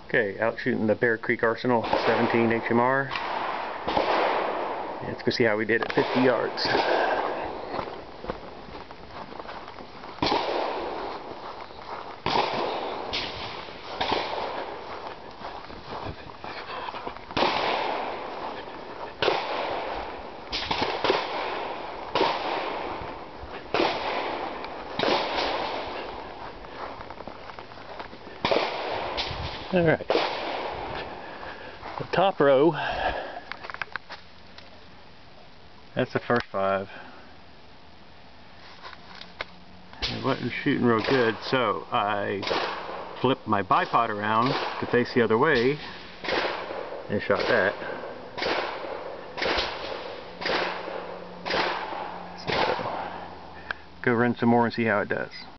Okay, out shooting the Bear Creek Arsenal 17 HMR. Let's go see how we did at 50 yards. Alright, the top row, that's the first 5. It wasn't shooting real good, so I flipped my bipod around to face the other way and shot that. So, go run some more and see how it does.